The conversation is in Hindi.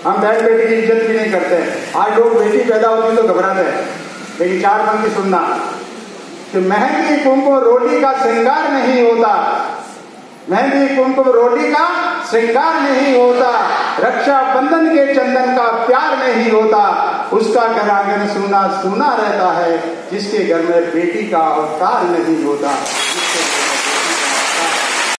हम बहन बेटी की इज्जत भी नहीं करते। आज लोग बेटी पैदा होती तो घबराते हैं। लेकिन 4 पंक्ति सुनना कि मेहंदी कुमकुम रोटी का श्रृंगार नहीं होता, मेहंदी कुमकुम रोटी का श्रृंगार नहीं होता, रक्षा बंधन के चंदन का प्यार नहीं होता, उसका घर आंगन सूना सूना रहता है, जिसके घर में बेटी का अवतार नहीं होता।